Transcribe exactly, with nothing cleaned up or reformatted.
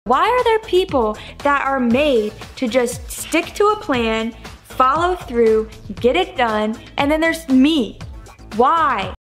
Why are there people that are made to just stick to a plan, follow through, get it done, and then there's me? Why?